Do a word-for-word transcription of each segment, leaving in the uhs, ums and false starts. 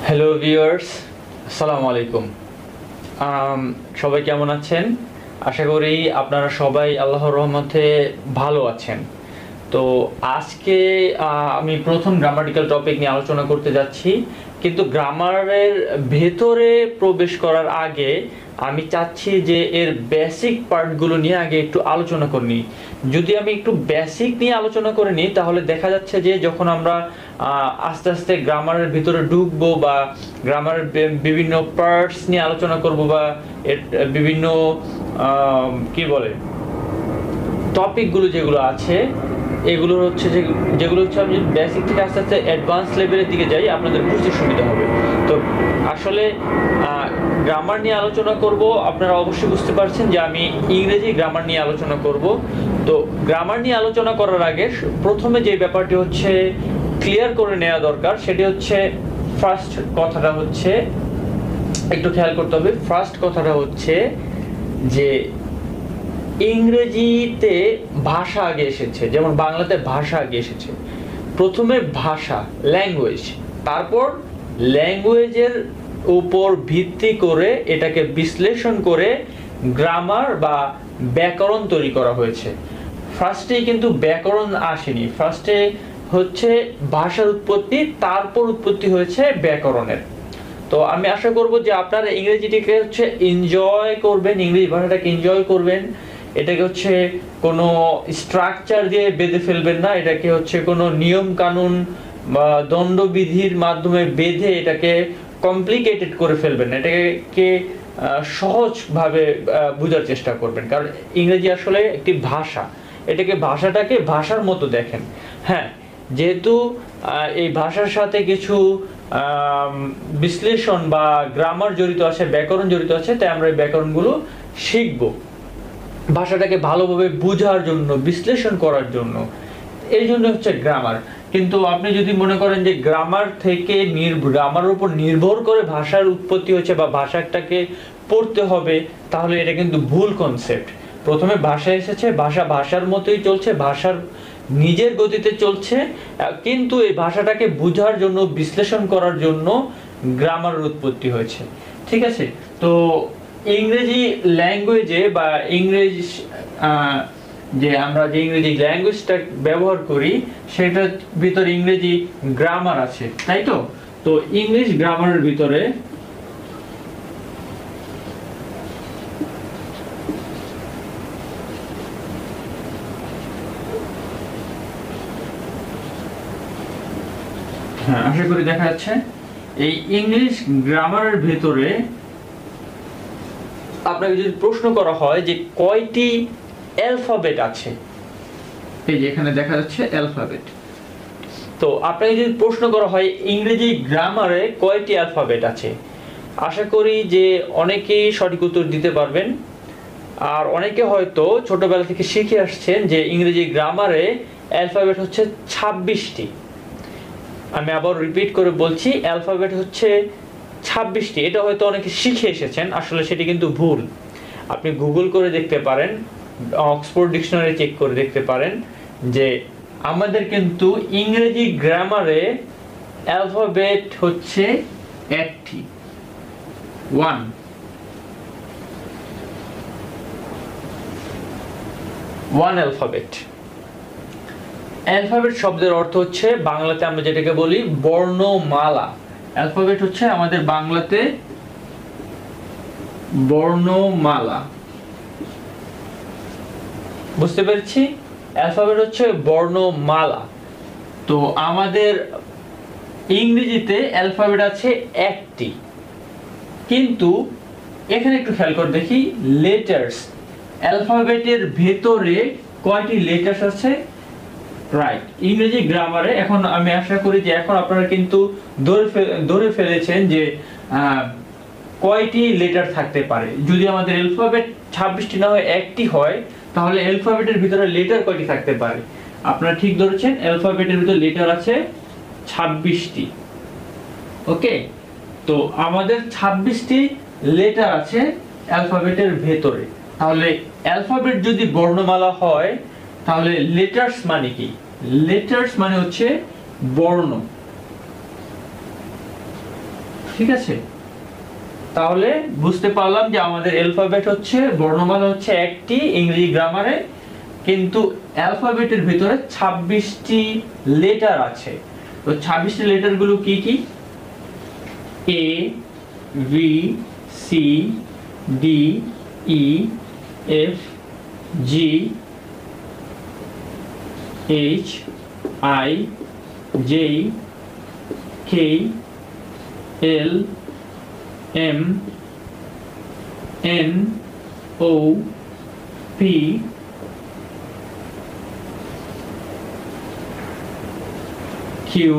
Hello viewers, আসসালামু আলাইকুম। সবাই কেমন আছেন? আশা করি আপনারা সবাই আল্লাহর রহমতে ভালো আছেন। তো আজকে আমি প্রথম গ্রামাটিক্যাল টপিক নিয়ে আলোচনা করতে যাচ্ছি, কিন্তু গ্রামারের ভেতরে প্রবেশ করার আগে আমি চাচ্ছি যে এর বেসিক পার্টগুলো নিয়ে আগে একটু আলোচনা করে নিই। যদি আমি একটু বেসিক নিয়ে আলোচনা করে নিই তাহলে দেখা যাচ্ছে যে যখন আমরা আস্তে আস্তে গ্রামারের ভিতরে ঢুকবো বা গ্রামারের বিভিন্ন পার্টস নিয়ে আলোচনা করব বা এর বিভিন্ন কি বলে টপিকগুলো যেগুলো আছে এগুলো হচ্ছে যে যেগুলো হচ্ছে আমি বেসিক থেকে আস্তে আস্তে অ্যাডভান্স লেভেলের দিকে যাই, আপনাদের বুঝতে সুবিধা হবে। তো আসলে গ্রামার নিয়ে আলোচনা করব, আপনারা অবশ্যই বুঝতে পারছেন যে আমি ইংরেজি গ্রামার নিয়ে আলোচনা করব। তো গ্রামার নিয়ে আলোচনা করার আগে প্রথমে যে ব্যাপারটি হচ্ছে ক্লিয়ার করে নেওয়া দরকার সেটি হচ্ছে ফার্স্ট কথাটা হচ্ছে একটু খেয়াল করতে হবে। ফার্স্ট কথাটা হচ্ছে যে ইংরেজিতে ভাষা আগে এসেছে, যেমন বাংলাতে ভাষা আগে এসেছে। প্রথমে ভাষা, ল্যাঙ্গুয়েজ, তারপর ল্যাঙ্গুয়েজের উপর ভিত্তি করে এটাকে বিশ্লেষণ করে গ্রামার বা ব্যাকরণ তৈরি করা হয়েছে। ফার্স্টে কিন্তু ব্যাকরণ আসেনি, ফার্স্টে হচ্ছে ভাষার উৎপত্তি, তারপর উৎপত্তি হয়েছে ব্যাকরণের। তো আমি আশা করব যে আপনারা ইংরেজিটাকে হচ্ছে এনজয় করবেন, ইংরেজি ভাষাটাকে এনজয় করবেন। এটাকে হচ্ছে কোনো স্ট্রাকচার দিয়ে বেঁধে ফেলবেন না, এটাকে হচ্ছে কোনো নিয়ম কানুন বা দণ্ডবিধির মাধ্যমে বেঁধে এটাকে কমপ্লিকেটেড করে ফেলবেন না, এটাকে সহজভাবে বোঝার চেষ্টা করবেন। কারণ ইংরেজি আসলে একটি ভাষা, এটাকে ভাষাটাকে ভাষার মতো দেখেন। হ্যাঁ, যেহেতু এই ভাষার সাথে কিছু বিশ্লেষণ বা গ্রামার জড়িত আছে, ব্যাকরণ জড়িত আছে, তাই আমরা এই ব্যাকরণগুলো শিখব ভাষাটাকে ভালোভাবে বোঝার জন্য, বিশ্লেষণ করার জন্য। এই জন্য হচ্ছে গ্রামার। কিন্তু আপনি যদি মনে করেন যে গ্রামার থেকে গ্রামারের উপর নির্ভর করে ভাষার উৎপত্তি হচ্ছে বা ভাষাটাকে পড়তে হবে, তাহলে এটা কিন্তু ভুল কনসেপ্ট। প্রথমে ভাষা এসেছে, ভাষা ভাষার মতোই চলছে, ভাষার নিজের গতিতে চলছে, কিন্তু এই ভাষাটাকে বোঝার জন্য, বিশ্লেষণ করার জন্য গ্রামারের উৎপত্তি হয়েছে। ঠিক আছে? তো ইংরেজি ল্যাঙ্গুয়েজে বা ইংরেজি যে আমরা যে ইংরেজি ল্যাঙ্গুয়েজটা ব্যবহার করি সেটার ভিতরে ইংরেজি গ্রামার আছে, তাই তো? তো ইংলিশ গ্রামারের ভিতরে হ্যাঁ, আশা করি দেখা যাচ্ছে। এই ইংলিশ গ্রামারের ভিতরে আপনাকে যদি প্রশ্ন করা হয় যে কয়টি অ্যালফাবেট আছে, এই যে এখানে দেখা যাচ্ছে অ্যালফাবেট। তো আপনাকে যদি প্রশ্ন করা হয় ইংরেজি গ্রামারে কয়টি অ্যালফাবেট আছে, আশা করি যে অনেকেই সঠিক উত্তর দিতে পারবেন। আর অনেকে হয়তো ছোটবেলা থেকে শিখে আসছেন যে ইংরেজি গ্রামারে অ্যালফাবেট হচ্ছে ছাব্বিশটি। আমি আবার রিপিট করে বলছি, অ্যালফাবেট হচ্ছে ছাব্বিশটি। এটা হয়তো অনেকে শিখে এসেছেন, আসলে সেটি কিন্তু ভুল। আপনি গুগল করে দেখতে পারেন, অক্সফোর্ড ডিকশনারি চেক করে দেখতে পারেন যে আমাদের কিন্তু ইংরেজি গ্রামারে অ্যালফাবেট হচ্ছে একটি, ওয়ান। One alphabet. অ্যালফাবেট শব্দের অর্থ হচ্ছে বাংলাতে আমরা যেটাকে বলি বর্ণমালা। অ্যালফাবেট হচ্ছে আমাদের বাংলাতে বর্ণমালা। বুঝতে পেরেছি? অ্যালফাবেট হচ্ছে বর্ণমালা। তো আমাদের ইংরেজিতে অ্যালফাবেট আছে একটি, কিন্তু এখানে একটু খেয়াল করে দেখি লেটার্স। অ্যালফাবেটের ভেতরে কয়টি লেটার্স আছে? রাইট, ইংরেজি গ্রামারে এখন আমি আশা করি যে এখন আপনারা কিন্তু ধরে ধরে ফেলেছেন যে কয়টি লেটার থাকতে পারে। যদি আমাদের অ্যালফাবেট ছাব্বিশটি না হয় একটি হয়, তাহলে অ্যালফাবেটের ভিতরে লেটার কয়টি থাকতে পারে? আপনারা ঠিক ধরেছেন, অ্যালফাবেটের ভিতরে লেটার আছে ছাব্বিশটি। ওকে, তো আমাদের ছাব্বিশটি লেটার আছে অ্যালফাবেটের ভেতরে। তাহলে অ্যালফাবেট যদি বর্ণমালা হয় তাহলে লেটার্স মানে কি? লেটার্স মানে হচ্ছে বর্ণ। ঠিক আছে, তাহলে বুঝতে পারলাম যে আমাদের অ্যালফাবেট হচ্ছে, বর্ণমালা হচ্ছে একটি ইংরেজি গ্রামারে, কিন্তু অ্যালফাবেটের ভিতরে ছাব্বিশটি লেটার আছে। তো ছাব্বিশটি লেটার গুলো কি কি? A, B, C, D, E, F, G, H, I, J, K, L, M, N, O, P, Q,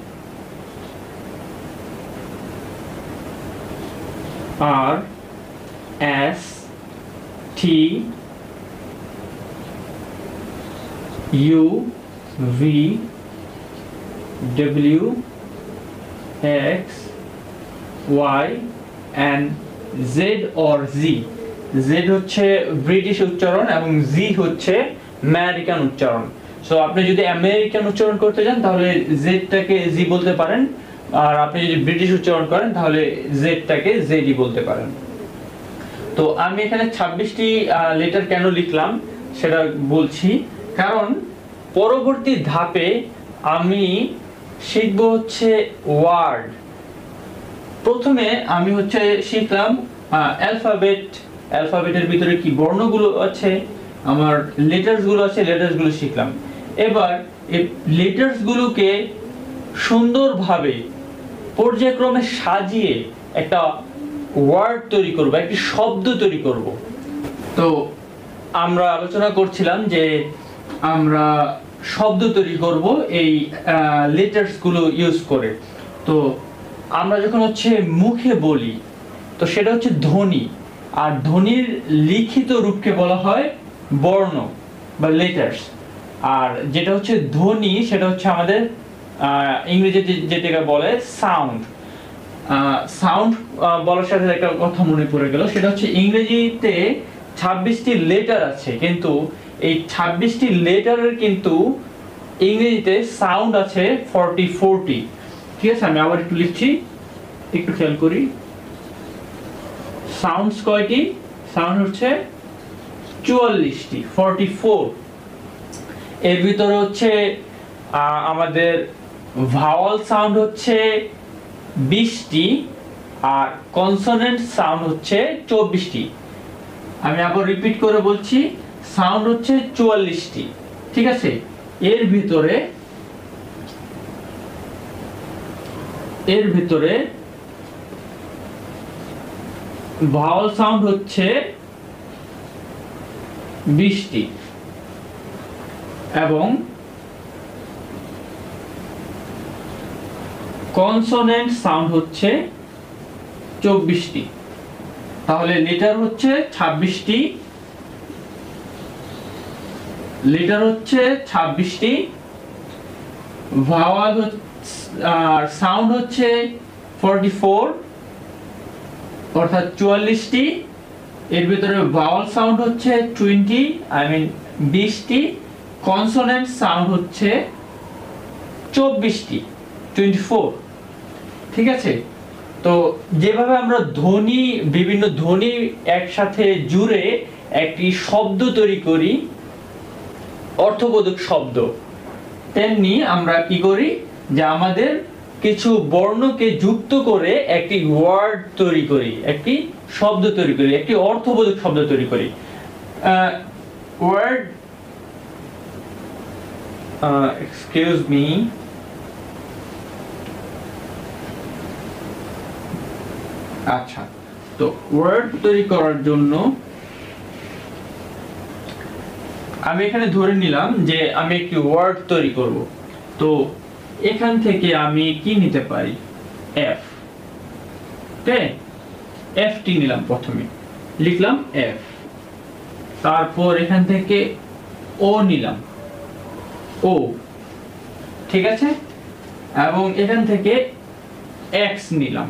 R, S, T, U, V, W, X, Y and Z or Z. Z হচ্ছে British উচ্চারণ এবং Z হচ্ছে American উচ্চারণ। So আপনি যদি American উচ্চারণ করতে যান তাহলে Z টাকে Z বলতে পারেন, আর আপনি যদি ব্রিটিশ উচ্চারণ করেন তাহলে Z টাকে Z ই বলতে পারেন। তো আমি এখানে ছাব্বিশটি লেটার কেন লিখলাম সেটা বলছি, কারণ পরবর্তী ধাপে আমি শিখব হচ্ছে ওয়ার্ড। প্রথমে আমি হচ্ছে শিখলাম অ্যালফাবেট, অ্যালফাবেটের ভিতরে কি বর্ণগুলো আছে, আমার লেটারস গুলো আছে, লেটারস গুলো শিখলাম। এবার এই লেটারস গুলোকে সুন্দরভাবে পর্যায়ক্রমে সাজিয়ে একটা ওয়ার্ড তৈরি করব, একটি শব্দ তৈরি করব। তো আমরা আলোচনা করছিলাম যে আমরা শব্দ তৈরি করব এই লেটারস গুলো ইউজ করে। তো আমরা যখন হচ্ছে মুখে বলি তো সেটা হচ্ছে ধ্বনি, আর ধ্বনির লিখিত রূপকে বলা হয় বর্ণ বা লেটারস, আর যেটা হচ্ছে ধ্বনি সেটা হচ্ছে আমাদের ইংরেজিতে যেটাকে বলে সাউন্ড। সাউন্ড বলার সাথে একটা কথা মনে পড়ে গেল, সেটা হচ্ছে ইংরেজিতে ছাব্বিশটি লেটার আছে, কিন্তু এই ছাব্বিশটি লেটারের কিন্তু ইংরেজিতে সাউন্ড আছে ফর্টি ফোরটি। ঠিক আছে, আমি আবার একটু লিখছি, একটু খেয়াল করি। সাউন্ডস কয়টি? সাউন্ড হচ্ছে চুয়াল্লিশটি, ফর্টি ফোর। এর ভিতরে হচ্ছে আমাদের ভাওয়াল সাউন্ড হচ্ছে বিশটি, আর কনসোনেন্ট সাউন্ড হচ্ছে চব্বিশটি। আমি আবার রিপিট করে বলছি, সাউন্ড হচ্ছে চুয়াল্লিশটি। ঠিক আছে, এর ভিতরে এর ভিতরে ভাওয়াল সাউন্ড হচ্ছে বিশটি এবং কনসোনেন্ট সাউন্ড হচ্ছে চব্বিশটি। তাহলে লেটার হচ্ছে ছাব্বিশটি, লেটার হচ্ছে ছাব্বিশটি, ভাওয়াল আর সাউন্ড হচ্ছে ফর্টি ফোর অর্থাৎ চুয়াল্লিশটি, এর ভিতরে ভাওয়াল সাউন্ড হচ্ছে টোয়েন্টি আই মিন বিশটি, কনসোনেন্ট সাউন্ড হচ্ছে চব্বিশটি, টোয়েন্টি ফোর। ঠিক আছে, তো যেভাবে আমরা ধ্বনি, বিভিন্ন ধ্বনি একসাথে জুড়ে একটি শব্দ তৈরি করি, অর্থবোধক শব্দ, তেমনি আমরা কি করি যে আমাদের কিছু বর্ণকে যুক্ত করে একটি ওয়ার্ড তৈরি করি, একটি শব্দ তৈরি করি, একটি অর্থবোধক শব্দ তৈরি করি। ওয়ার্ড এক্সকিউজ মি আচ্ছা, তো ওয়ার্ড তৈরি করার জন্য আমি এখানে ধরে নিলাম যে আমি একটি ওয়ার্ড তৈরি করব। তো এখান থেকে আমি কি নিতে পারি? এফ। ওকে, এফ টি নিলাম, প্রথমে লিখলাম এফ, তারপর এখান থেকে ও নিলাম, ও। ঠিক আছে, এবং এখান থেকে এক্স নিলাম।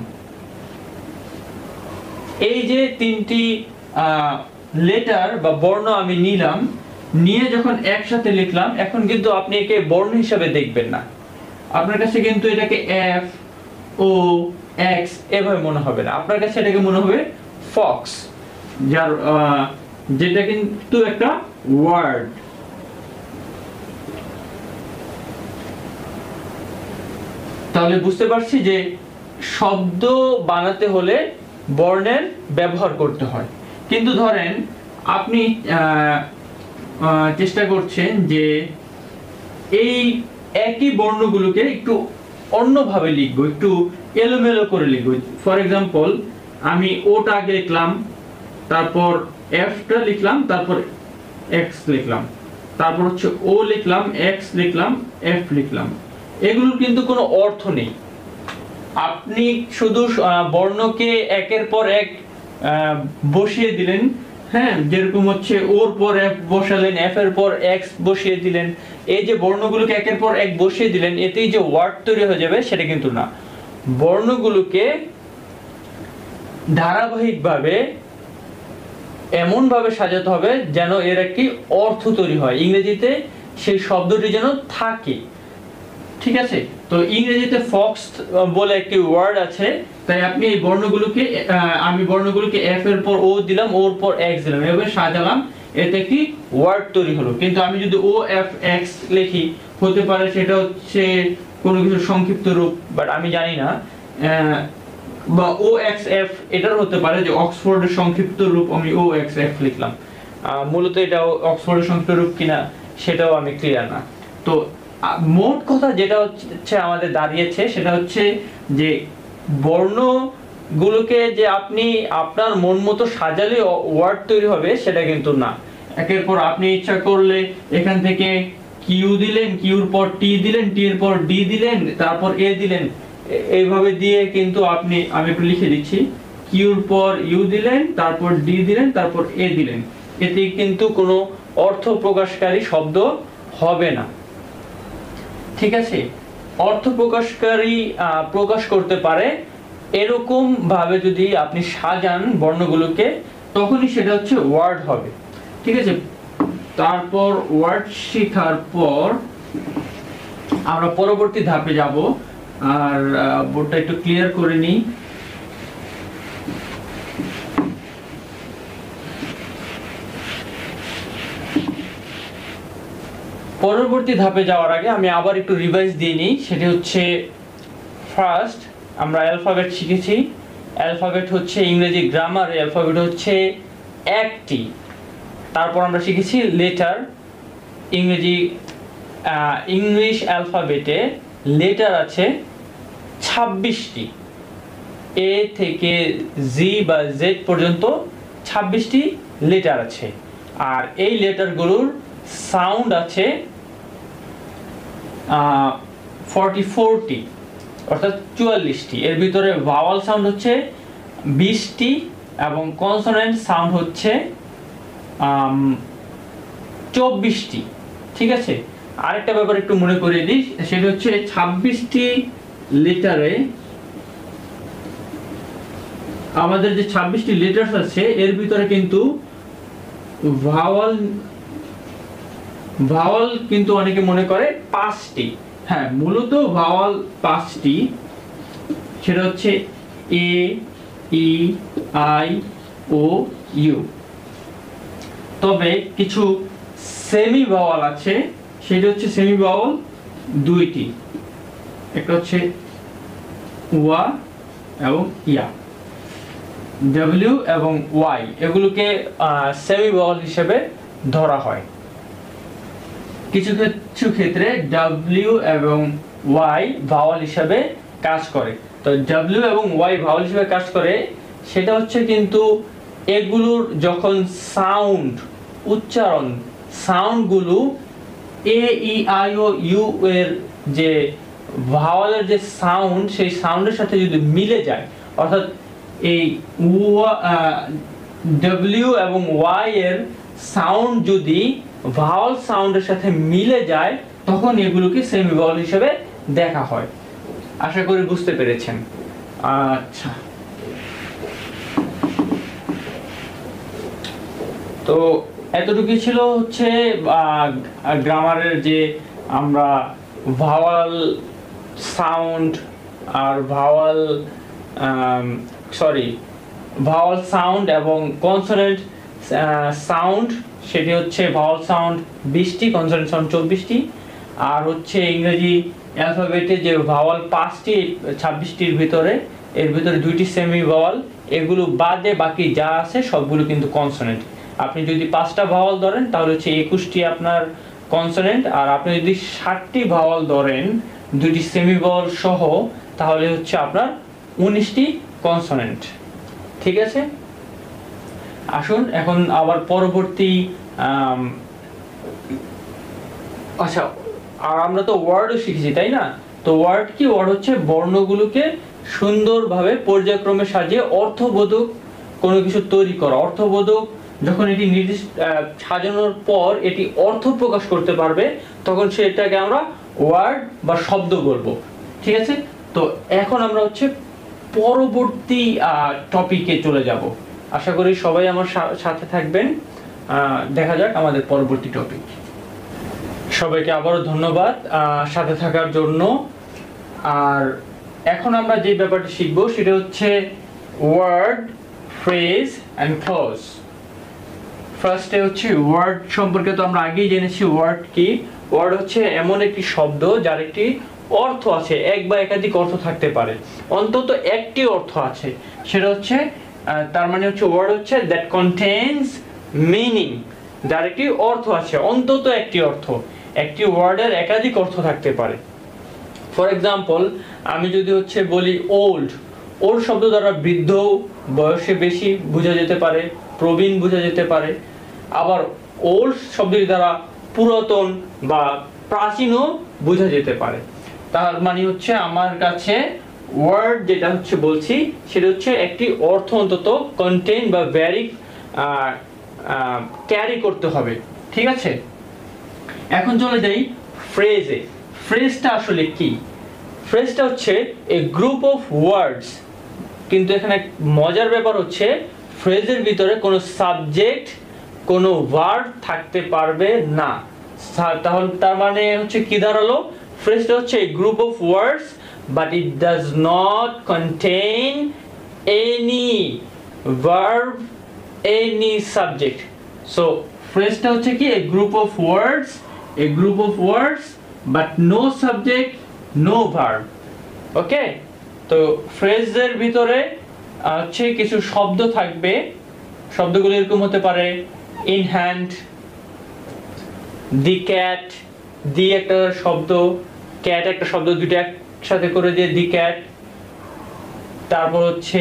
এই যে তিনটি লেটার বা বর্ণ আমি নিলাম, নিয়ে যখন একসাথে লিখলাম, এখন কিন্তু আপনি একে বর্ণ হিসাবে দেখবেন না, আপনার কাছে কিন্তু এটাকে এফ, ও, এক্স এভাবে মনে হবে না, আপনার কাছে এটাকে মনে হবে ফক্স, যার যেটা কিন্তু একটা ওয়ার্ড। তাহলে বুঝতে পারছি যে শব্দ বানাতে হলে বর্ণের ব্যবহার করতে হয়। কিন্তু ধরেন আপনি চেষ্টা করছেন যে এই একই বর্ণগুলোকে একটু অন্যভাবে লিখবো, একটু এলোমেলো করে লিখবো। ফর এক্সাম্পল, আমি ওটা আগে লিখলাম, তারপর এফটা লিখলাম, তারপর এক্স লিখলাম, তারপর হচ্ছে ও লিখলাম, এক্স লিখলাম, এফ লিখলাম। এগুলোর কিন্তু কোনো অর্থ নেই। আপনি শুধু বর্ণকে একের পর এক বসিয়ে দিলেন, হ্যাঁ, যেরকম হচ্ছে ওর পর এফ বসালেন, এফ এর পর এক্স বসিয়ে দিলেন, এই যে বর্ণগুলোকে একের পর এক বসিয়ে দিলেন, এতেই যে ওয়ার্ড তৈরি হয়ে যাবে সেটা কিন্তু না। বর্ণগুলোকে ধারাবাহিকভাবে এমন ভাবে সাজাতে হবে যেন এর একটি অর্থ তৈরি হয়, ইংরেজিতে সেই শব্দটি যেন থাকে। ঠিক আছে? তো ইংরেজিতে ফক্স বলে একটি ওয়ার্ড আছে, তাই আপনি এই বর্ণগুলোকে আমি বর্ণগুলোকে এফ এর পর ও দিলাম, ওর পর এক্স দিলাম, এভাবে সাজালাম, এতে একটি ওয়ার্ড তৈরি হলো। কিন্তু আমি যদি ও এফ এক্স লিখি, হতে পারে সেটা হচ্ছে কোনো কিছু সংক্ষিপ্ত রূপ, বাট আমি জানি না, বা ও এক্স এফ এটার হতে পারে যে অক্সফোর্ডের সংক্ষিপ্ত রূপ, আমি ও এক্স এফ লিখলাম, মূলত এটা অক্সফোর্ডের সংক্ষিপ্ত রূপ কিনা সেটাও আমি ক্লিয়ার না। তো মোট কথা যেটা হচ্ছে আমাদের দাঁড়িয়েছে সেটা হচ্ছে যে বর্ণগুলোকে যে আপনি আপনার মন মতো সাজালে ওয়ার্ড তৈরি হবে সেটা কিন্তু না। একের পর আপনি ইচ্ছা করলে এখান থেকে কিউ দিলেন, কিউর পর টি দিলেন, টি এর পর ডি দিলেন, তারপর এ দিলেন, এইভাবে দিয়ে কিন্তু আপনি, আমি একটু লিখে দিচ্ছি, কিউর পর ইউ দিলেন, তারপর ডি দিলেন, তারপর এ দিলেন, এতে কিন্তু কোনো অর্থ প্রকাশকারী শব্দ হবে না। ঠিক আছে? অর্থ প্রকাশকারী প্রকাশ করতে পারে এরকম ভাবে যদি আপনি সাজান বর্ণগুলোকে, তখনই সেটা হচ্ছে ওয়ার্ড হবে। ঠিক আছে? তারপর ওয়ার্ড শেখার পর আমরা পরবর্তী ধাপে যাব। আর বোর্ডটা একটু ক্লিয়ার করে নিই। পরবর্তী ধাপে যাওয়ার আগে আমি আবার একটু রিভাইজ দিয়ে নিই। সেটি হচ্ছে, ফার্স্ট আমরা অ্যালফাবেট শিখেছি। অ্যালফাবেট হচ্ছে ইংরেজি গ্রামারে অ্যালফাবেট হচ্ছে একটি। তারপর আমরা শিখেছি লেটার। ইংরেজি ইংলিশ অ্যালফাবেটে লেটার আছে ছাব্বিশটি, এ থেকে জি বা জেড পর্যন্ত ছাব্বিশটি লেটার আছে। আর এই লেটারগুলোর সাউন্ড আছে চুয়াল্লিশটি, অর্থাৎ চুয়াল্লিশটি। এর ভিতরে ভাওয়াল সাউন্ড হচ্ছে বিশটি এবং কনসোনেন্ট সাউন্ড হচ্ছে চব্বিশটি। ঠিক আছে? আরেকটা ব্যাপার একটু মনে করিয়ে দিই, সেটা হচ্ছে ছাব্বিশটি লেটারে আমাদের যে ছাব্বিশটি লেটার আছে এর ভিতরে কিন্তু ভাওয়াল ভাওয়াল কিন্তু অনেকে মনে করে পাঁচটি। হ্যাঁ, মূলত ভাওয়াল পাঁচটি, সেটা হচ্ছে এ, ই, আই, ও, ইউ। তবে কিছু সেমি ভাওয়াল আছে, সেটা হচ্ছে সেমি ভাওয়াল দুইটি, একটা হচ্ছে ওয়া এবং ইয়া, ডব্লিউ এবং ওয়াই, এগুলোকে সেমি ভাওয়াল হিসেবে ধরা হয়। কিছু কিছু ক্ষেত্রে ডব্লিউ এবং ওয়াই ভাওয়াল হিসেবে কাজ করে। তো ডব্লিউ এবং ওয়াই ভাওয়াল হিসেবে কাজ করে, সেটা হচ্ছে কিন্তু এগুলোর যখন সাউন্ড উচ্চারণ সাউন্ডগুলো এ, ই, আই, ও, ইউ এর যে ভাওয়ালের যে সাউন্ড, সেই সাউন্ডের সাথে যদি মিলে যায়, অর্থাৎ এই ডব্লিউ এবং ওয়াই এর সাউন্ড যদি ভাওয়াল সাউন্ডের সাথে মিলে যায়, তখন এগুলোকে সেমি ভাওয়াল হিসেবে দেখা হয়। আশা করি বুঝতে পেরেছেন। আচ্ছা, তো এতটুকুই ছিল হচ্ছে গ্রামারের যে আমরা ভাওয়াল সাউন্ড আর ভাওয়াল সরি ভাওয়াল সাউন্ড এবং কনসোনেন্ট সাউন্ড, সেটি হচ্ছে ভাওয়াল সাউন্ড বিশটি, কনসোনেন্ট সাউন্ড চব্বিশটি, আর হচ্ছে ইংরেজি অ্যালফাবেটে যে ভাওয়াল পাঁচটি ছাব্বিশটির ভিতরে, এর ভিতরে দুইটি সেমি ভাওয়াল, এগুলো বাদে বাকি যা আছে সবগুলো কিন্তু কনসোনেন্ট। আপনি যদি পাঁচটা ভাওয়াল ধরেন তাহলে হচ্ছে একুশটি আপনার কনসোনেন্ট, আর আপনি যদি ষাটটি ভাওয়াল ধরেন দুইটি সেমি ভাওয়াল সহ তাহলে হচ্ছে আপনার উনিশটি কনসোনেন্ট। ঠিক আছে, আসুন এখন আবার পরবর্তী, আচ্ছা আর আমরা তো ওয়ার্ডও শিখেছি তাই না? তো ওয়ার্ড কি? ওয়ার্ড হচ্ছে বর্ণগুলোকে সুন্দরভাবে পর্যায়ক্রমে সাজিয়ে অর্থবোধক কোনো কিছু তৈরি করা। অর্থবোধক যখন এটি নির্দিষ্ট সাজানোর পর এটি অর্থ প্রকাশ করতে পারবে তখন সেটাকে আমরা ওয়ার্ড বা শব্দ বলবো। ঠিক আছে, তো এখন আমরা হচ্ছে পরবর্তী টপিকে চলে যাব। আশা করি সবাই আমার সাথে থাকবেন। দেখা যাক আমাদের পরবর্তী টপিক। সবাইকে আবারও ধন্যবাদ সাথে থাকার জন্য। আর এখন আমরা যে ব্যাপারটা শিখবো সেটা হচ্ছে ওয়ার্ড, ফ্রেজ অ্যান্ড ক্লজ। ফার্স্টে হচ্ছে ওয়ার্ড সম্পর্কে তো আমরা আগেই জেনেছি। ওয়ার্ড কি? ওয়ার্ড হচ্ছে এমন একটি শব্দ যার একটি অর্থ আছে, এক বা একাধিক অর্থ থাকতে পারে, অন্তত একটি অর্থ আছে, সেটা হচ্ছে তার মানে হচ্ছে ওয়ার্ড হচ্ছে দ্যাট কন্টেইনস মিনিং, যার একটি অর্থ আছে, অন্তত একটি অর্থ। একটি ওয়ার্ডের একাধিক অর্থ থাকতে পারে। ফর এক্সাম্পল আমি যদি হচ্ছে বলি ওল্ড, ওল্ড শব্দ দ্বারা বৃদ্ধ, বয়সে বেশি বোঝা যেতে পারে, প্রবীণ বোঝা যেতে পারে। আবার ওল্ড শব্দটি দ্বারা পুরাতন বা প্রাচীনও বোঝা যেতে পারে। তার মানে হচ্ছে আমার কাছে ওয়ার্ড যেটা হচ্ছে বলছি সেটা হচ্ছে একটি অর্থ অন্তত কন্টেইন বা ভ্যারি ক্যারি করতে হবে। ঠিক আছে, এখন চলে যাই ফ্রেজে। ফ্রেজটা আসলে কি? ফ্রেজটা হচ্ছে এ গ্রুপ অফ ওয়ার্ডস, কিন্তু এখানে মজার ব্যাপার হচ্ছে ফ্রেজের ভিতরে কোনো সাবজেক্ট, কোনো ভার্ব থাকতে পারবে না। তাহলে তার মানে হচ্ছে কি দাঁড়ালো? ফ্রেজটা হচ্ছে a group of words but it does not contain any verb, any subject. So ফ্রেজটা হচ্ছে কি? a group of words, a group of words but no subject, no verb. ওকে, তো ফ্রেজের ভিতরে হচ্ছে কিছু শব্দ থাকবে। শব্দগুলো এরকম হতে পারে in hand, the cat, the একটা শব্দ, cat একটা শব্দ, দুটো একসাথে করে দিয়ে the cat। তারপর হচ্ছে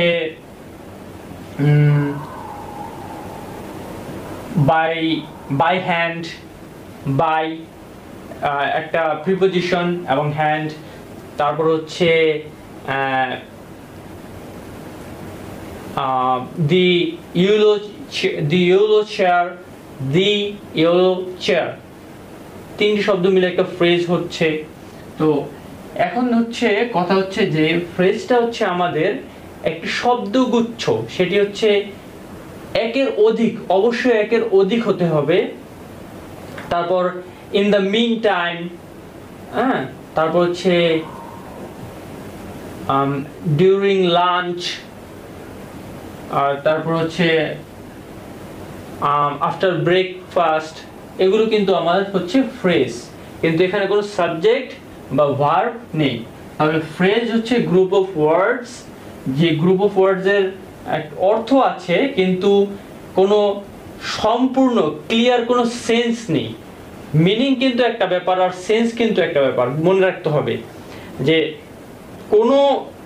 by by hand, by একটা প্রিপোজিশন এবং হ্যান্ড। তারপর হচ্ছে the yellow, the yellow chair, the yellow chair, তিনটি শব্দ মিলে একটা ফ্রেজ হচ্ছে। তো এখন হচ্ছে কথা হচ্ছে যে ফ্রেজটা হচ্ছে আমাদের একটি শব্দগুচ্ছ, সেটি হচ্ছে একের অধিক, অবশ্যই একের অধিক হতে হবে। তারপর ইন দ্য মিন টাইম, হ্যাঁ, তারপর হচ্ছে ডিউরিং লাঞ্চ, আর তারপর হচ্ছে আফটার ব্রেকফাস্ট। এগুলো কিন্তু আমাদের হচ্ছে ফ্রেজ, কিন্তু এখানে কোনো সাবজেক্ট বা ভার্ব নেই। তাহলে ফ্রেজ হচ্ছে গ্রুপ অফ ওয়ার্ডস, যে গ্রুপ অফ ওয়ার্ডস এর অর্থ আছে কিন্তু কোনো সম্পূর্ণ ক্লিয়ার কোনো সেন্স নেই। মিনিং কিন্তু একটা ব্যাপার আর সেন্স কিন্তু একটা ব্যাপার, মনে রাখতে হবে যে কোনো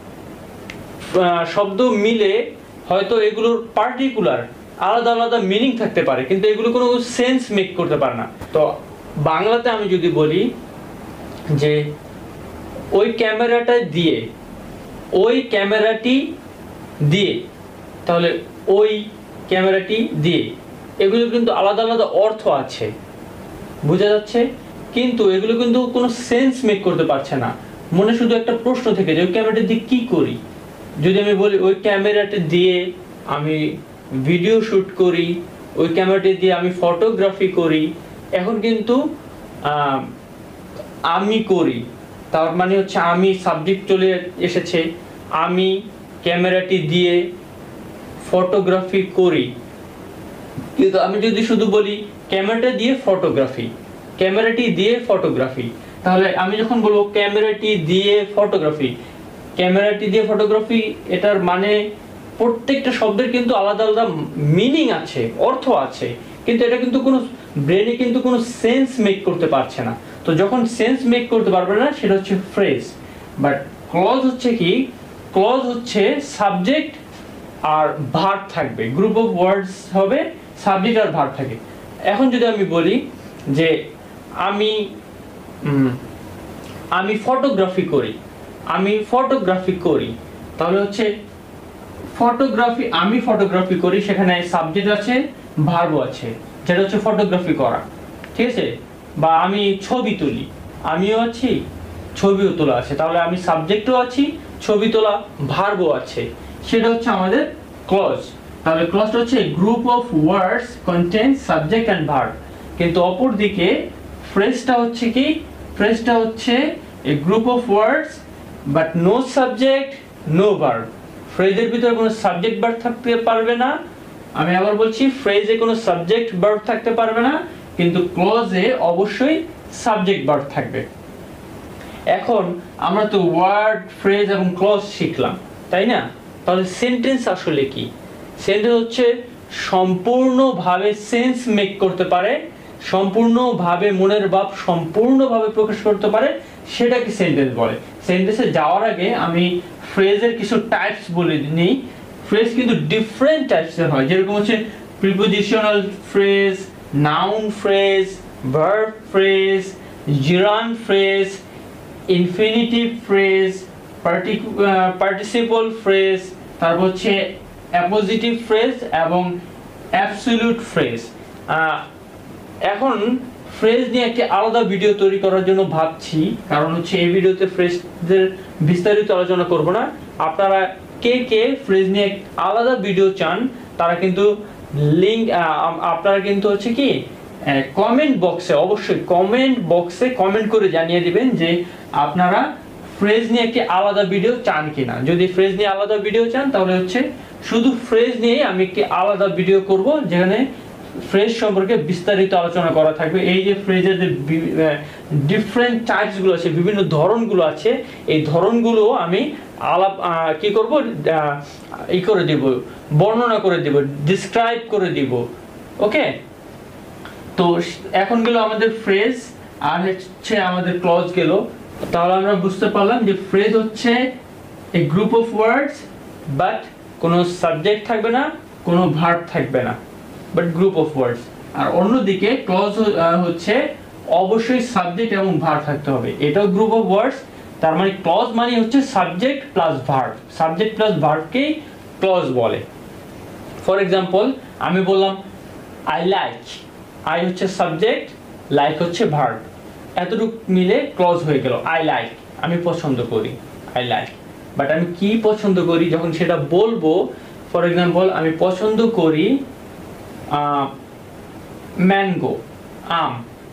শব্দ মিলে হয়তো এগুলোর পার্টিকুলার আলাদা আলাদা মিনিং থাকতে পারে কিন্তু এগুলো কোনো সেন্স মেক করতে পারে না। তো বাংলাতে আমি যদি বলি যে ওই ক্যামেরাটা দিয়ে, ওই ক্যামেরাটি দিয়ে, তাহলে ওই ক্যামেরাটি দিয়ে, এগুলো কিন্তু আলাদা আলাদা অর্থ আছে, বোঝা যাচ্ছে, কিন্তু এগুলো কিন্তু কোনো সেন্স মেক করতে পারছে না। মনে শুধু একটা প্রশ্ন থেকে যে ওই ক্যামেরাটা দিয়ে কি করি। যদি আমি বলি ওই ক্যামেরাটা দিয়ে আমি ভিডিও শুট করি, ওই ক্যামেরাটি দিয়ে আমি ফটোগ্রাফি করি, এখন কিন্তু আমি করি, তার মানে হচ্ছে আমি সাবজেক্ট চলে এসেছে, আমি ক্যামেরাটি দিয়ে ফটোগ্রাফি করি, কিন্তু আমি যদি শুধু বলি ক্যামেরাটা দিয়ে ফটোগ্রাফি, ক্যামেরাটি দিয়ে ফটোগ্রাফি, তাহলে আমি যখন বলবো ক্যামেরাটি দিয়ে ফটোগ্রাফি, ক্যামেরাটি দিয়ে ফটোগ্রাফি, এটার মানে প্রত্যেকটা শব্দের কিন্তু আলাদা আলাদা মিনিং আছে, অর্থ আছে, কিন্তু এটা কিন্তু কোনো ব্রেনে কিন্তু কোনো সেন্স মেক করতে পারছে না। তো যখন সেন্স মেক করতে পারবে না সেটা হচ্ছে ফ্রেজ। বাট ক্লজ হচ্ছে কি, ক্লজ হচ্ছে সাবজেক্ট আর ভার্ব থাকবে, গ্রুপ অফ ওয়ার্ডস হবে, সাবজেক্ট আর ভার্ব থাকে। এখন যদি আমি বলি যে আমি আমি ফটোগ্রাফি করি, আমি ফটোগ্রাফি করি, তাহলে হচ্ছে ফটোগ্রাফি, আমি ফটোগ্রাফি করি, সেখানে সাবজেক্ট আছে, ভার্বও আছে, যেটা হচ্ছে ফটোগ্রাফি করা, ঠিক আছে। বা আমি ছবি তুলি, আমিও আছি, ছবিও তোলা আছে, তাহলে আমি সাবজেক্টও আছি, ছবি তোলা, ভার্বও আছে, সেটা হচ্ছে আমাদের ক্লজ। তাহলে ক্লজটা হচ্ছে group of words contain subject and verb. কিন্তু অপর দিকে ফ্রেজটা হচ্ছে কি, ফ্রেজটা হচ্ছে a group of words but no subject no verb. ফ্রেজের ভিতরে কোনো সাবজেক্ট ভার্ব থাকতে পারবে না, আমি আবার বলছি ফ্রেজে কোনো সাবজেক্ট ভার্ব থাকতে পারবে না, কিন্তু ক্লজে অবশ্যই সাবজেক্ট ভার্ব থাকবে। এখন আমরা তো ওয়ার্ড, ফ্রেজ এবং ক্লজ শিখলাম, তাই না? তাহলে সেন্টেন্স আসলে কি? সেন্টেন্স হচ্ছে সম্পূর্ণভাবে সেন্স মেক করতে পারে, সম্পূর্ণভাবে মনের ভাব সম্পূর্ণভাবে প্রকাশ করতে পারে, সেটাকে সেন্টেন্স বলে। সেন্টেন্সে যাওয়ার আগে আমি ফ্রেজের কিছু টাইপস বলে নিই। ফ্রেজ কিন্তু ডিফারেন্ট টাইপসের হয়, যেরকম হচ্ছে prepositional phrase, noun phrase, verb phrase, gerund phrase, infinitive phrase, participle phrase, তারপর হচ্ছে অ্যাপোজিটিভ ফ্রেজ এবং অ্যাবসলিউট ফ্রেজ। এখন ফ্রেজ নিয়ে একটি আলাদা ভিডিও তৈরি করার জন্য ভাবছি, কারণ হচ্ছে এই ভিডিওতে ফ্রেজদের বিস্তারিত আলোচনা করব না। আপনারা কে কে ফ্রেজ নিয়ে আলাদা ভিডিও চান তারা কিন্তু লিংক আপনারা কিন্তু হচ্ছে কি কমেন্ট বক্সে, অবশ্যই কমেন্ট বক্সে কমেন্ট করে জানিয়ে দিবেন যে আপনারা ফ্রেজ নিয়ে একটি আলাদা ভিডিও চান কিনা। যদি ফ্রেজ নিয়ে আলাদা ভিডিও চান তাহলে হচ্ছে শুধু ফ্রেজ নিয়ে আমি একটি আলাদা ভিডিও করব, যেখানে ফ্রেজ সম্পর্কে বিস্তারিত আলোচনা করা থাকবে। এই যে ফ্রেজের যে ডিফারেন্ট টাইপস গুলো আছে, বিভিন্ন ধরনগুলো আছে, এই ধরনগুলো আমি আলাপ কি করব, ই করে দিব, বর্ণনা করে দিব, ডিসক্রাইব করে দিব। ওকে, তো এখন গেল আমাদের ফ্রেজ আর হচ্ছে আমাদের ক্লজ গেল। তাহলে আমরা বুঝতে পারলাম যে ফ্রেজ হচ্ছে a group of words but কোনো সাবজেক্ট থাকবে না, কোনো ভার্ব থাকবে না, বাট গ্রুপ অফ ওয়ার্ডস। আর অন্যদিকে ক্লজ হচ্ছে অবশ্যই সাবজেক্ট এবং ভার্ব থাকতে হবে, এটাও গ্রুপ অফ ওয়ার্ডস। তার মানে ক্লজ মানে হচ্ছে subject plus verb, subject plus ভার্বকেই ক্লজ বলে। ফর এক্সাম্পল আমি বললাম আই লাইক, আই হচ্ছে সাবজেক্ট, লাইক হচ্ছে ভার্ব, এতটুকু মিলে ক্লজ হয়ে গেল। আই লাইক, আমি পছন্দ করি, আই লাইক। বাট আমি কি পছন্দ করি যখন সেটা বলবো, ফর এক্সাম্পল আমি পছন্দ করি ম্যাঙ্গো, আম,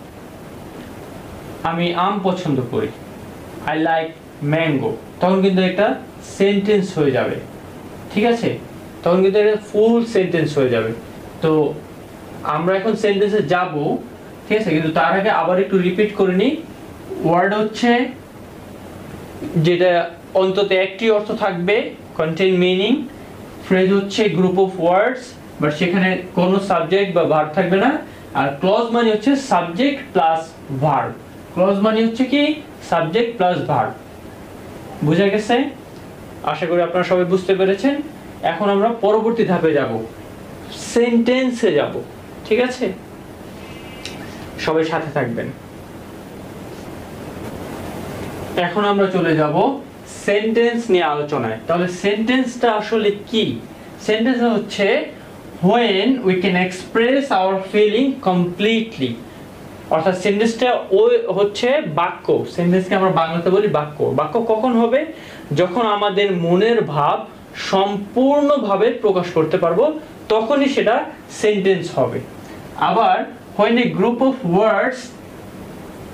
আমি আম পছন্দ করি, আই লাইক ম্যাঙ্গো, তখন কিন্তু একটা সেন্টেন্স হয়ে যাবে, ঠিক আছে? তখন কিন্তু একটা ফুল সেন্টেন্স হয়ে যাবে। তো আমরা এখন সেন্টেন্সে যাব, ঠিক আছে, কিন্তু তার আগে আবার একটু রিপিট করে নিই। ওয়ার্ড হচ্ছে যেটা অন্তত একটি অর্থ থাকবে, কন্টেইন মিনিং। ফ্রেজ হচ্ছে গ্রুপ অফ ওয়ার্ডস বাট সেখানে কোনো সাবজেক্ট বা ভার্ব থাকবে না। আর ক্লজ মানে হচ্ছে সাবজেক্ট প্লাস ভার্ব, ক্লজ মানে হচ্ছে কি সাবজেক্ট প্লাস ভার্ব। বুঝা গেছে? আশা করি আপনারা সবাই বুঝতে পেরেছেন। এখন আমরা পরবর্তী ধাপে যাব, সেন্টেন্সে যাব, ঠিক আছে? সবাই সাথে থাকবেন। এখন আমরা চলে যাব সেন্টেন্স নিয়ে আলোচনায়। তাহলে সেন্টেন্সটা আসলে কি? সেন্টেন্স হচ্ছে when we can express our feeling completely, অর্থাৎ সেন্টেন্সটা ওই হচ্ছে বাক্য। সেন্টেন্সকে আমরা বাংলাতে বলি বাক্য। বাক্য কখন হবে? যখন আমাদের মনের ভাব সম্পূর্ণভাবে প্রকাশ করতে পারবো, তখনই সেটা সেন্টেন্স হবে। আবার when a group of words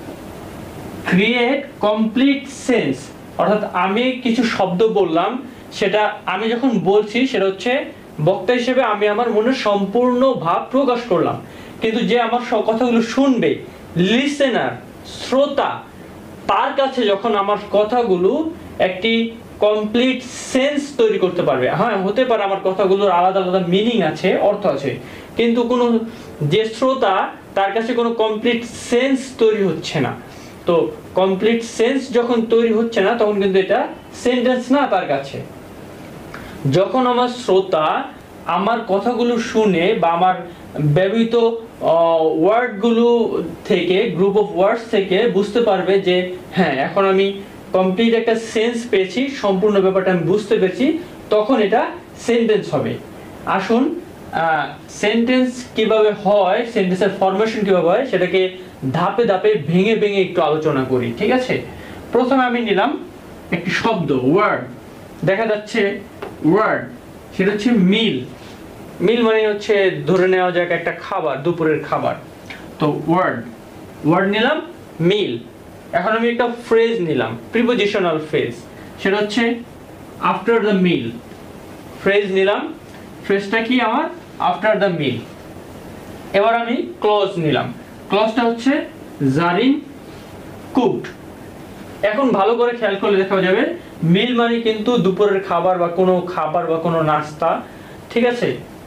create complete sense, অর্থাৎ আমি কিছু শব্দ বললাম, সেটা আমি যখন বলছি সেটা হচ্ছে বক্তা হিসেবে আমি আমার মনের সম্পূর্ণ ভাব প্রকাশ করলাম, কিন্তু যে আমার সব কথাগুলো শুনবে, লিসেনার, শ্রোতা, তার কাছে যখন আমার কথাগুলো একটি কমপ্লিট সেন্স তৈরি করতে পারবে। হ্যাঁ, হতে পারে আমার কথাগুলোর আলাদা আলাদা মিনিং আছে, অর্থ আছে, কিন্তু কোনো যে শ্রোতা, তার কাছে কোনো কমপ্লিট সেন্স তৈরি হচ্ছে না। তো কমপ্লিট সেন্স যখন তৈরি হচ্ছে না, তখন কিন্তু এটা সেন্টেন্স না তার কাছে। যখন আমার শ্রোতা আমার কথাগুলো শুনে বা আমার ব্যবহৃত ওয়ার্ডগুলো থেকে, গ্রুপ অফ ওয়ার্ডস থেকে বুঝতে পারবে যে হ্যাঁ, এখন আমি কমপ্লিট একটা সেন্স পেয়েছি, সম্পূর্ণ ব্যাপারটা আমি বুঝতে পেরেছি, তখন এটা সেন্টেন্স হবে। আসুন সেন্টেন্স কিভাবে হয়, সেন্টেন্সের ফরমেশন কিভাবে হয়, সেটাকে ধাপে ধাপে ভেঙে ভেঙে একটু আলোচনা করি, ঠিক আছে? প্রথমে আমি নিলাম একটি শব্দ, ওয়ার্ড, দেখা যাচ্ছে ওয়ার্ড, সেটা হচ্ছে মিল। মিল মানে হচ্ছে ধরে নেওয়া যাক একটা খাবার, দুপুরের খাবার। তো ওয়ার্ড, ওয়ার্ড নিলাম, মিল। এখন আমি একটা ফ্রেজ নিলাম, প্রিপোজিশনাল ফ্রেজ, সেটা হচ্ছে আফটার দ্য মিল। ফ্রেজ নিলাম, ফ্রেজটা কি আমার? After the meal. এবার আমি ক্লজ নিলাম, ক্লজটা হচ্ছে জারিন কুকড। এখন ভালো করে খেয়াল করলে দেখা যাবে মিল মানে কিন্তু দুপুরের খাবার বা কোনো খাবার বা কোনো নাস্তা, ঠিক আছে?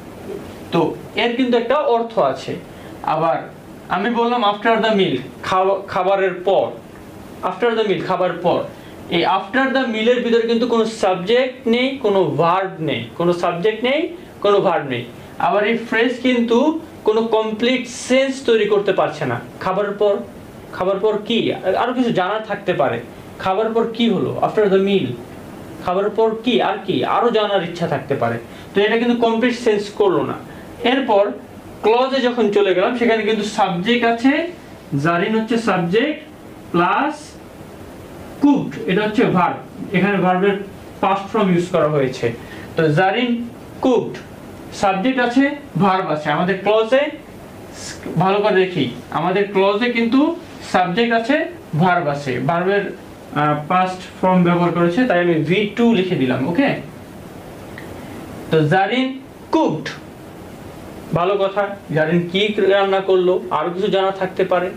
তো এর কিন্তু একটা অর্থ আছে। আবার আমি বললাম আফটার দ্য মিল, খাবারের পর, আফটার দ্য মিল খাবার পর। এই আফটার দ্য মিলের ভিতরে কিন্তু কোনো সাবজেক্ট নেই, কোনো ভার্ব নেই, কোনো সাবজেক্ট নেই, কোনো ভার্ব নেই। আবার এই ফ্রেজ কিন্তু কোনো কমপ্লিট সেন্স তৈরি করতে পারছে না। খাবারের পর, খাবার পর কি, আরো কিছু জানার থাকতে পারে। খাবার পর কি হলো? আফটার দ্য মিল, খাবারের পর কি, আর কি আরো জানার ইচ্ছা থাকতে পারে। তো এটা কিন্তু কমপ্লিট সেন্স করলো না। এরপর ক্লজে যখন চলে গেলাম, সেখানে কিন্তু সাবজেক্ট আছে, জারিন হচ্ছে সাবজেক্ট প্লাস কুকড, এটা হচ্ছে ভার্ব। এখানে ভার্বের পাস্ট ফর্ম ইউজ করা হয়েছে। তো জারিন কুকড, সাবজেক্ট আছে, ভার্ব আছে। আমাদের ক্লজে ভালো করে দেখি, আমাদের ক্লজে কিন্তু সাবজেক্ট আছে, ভার্ব আছে, ভার্বের পাস্ট ফর্ম ব্যবহার করেছে, তাই আমি ভি টু লিখে দিলাম। ওকে, তো জারিন কুকড, ভালো কথা। জারিন কি রান্না করলো, আরো কিছু জানা থাকতে পারে,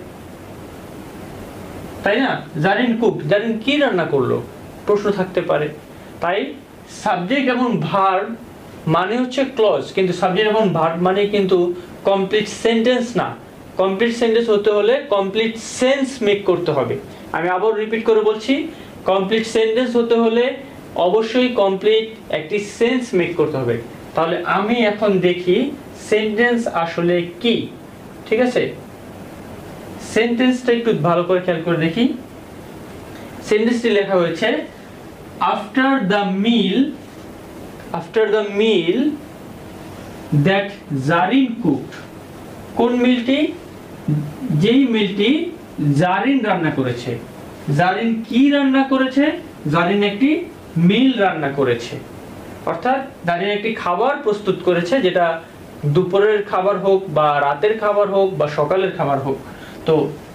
তাই না? জারিন কুকড, জারিন কি রান্না করলো, প্রশ্ন থাকতে পারে। তাই সাবজেক্ট এবং ভার্ব মানে হচ্ছে ক্লজ, কিন্তু সাবজেক্ট এবং ভার্ব মানে কিন্তু কমপ্লিট সেন্টেন্স না। কমপ্লিট সেন্টেন্স হতে হলে কমপ্লিট সেন্স মেক করতে হবে। আমি আবার রিপিট করে বলছি, কমপ্লিট সেন্টেন্স হতে হলে অবশ্যই কমপ্লিট একটি সেন্স মেক করতে হবে। তাহলে আমি এখন দেখি সেন্টেন্স আসলে কি, ঠিক আছে? সেন্টেন্সটা একটু ভালো করে খেয়াল করে দেখি। সেন্টেন্সটি লেখা হয়েছে after the meal, after the meal that Zarin cooked. কোন মিলটি? যেই মিলটি জারিন রান্না করেছে। জারিন কি রান্না করেছে? জারিন একটি মিল রান্না করেছে, অর্থাৎ জারিন একটি খাবার প্রস্তুত করেছে, যেটা দুপুরের খাবার হোক বা রাতের খাবার হোক বা সকালের খাবার হোক। তো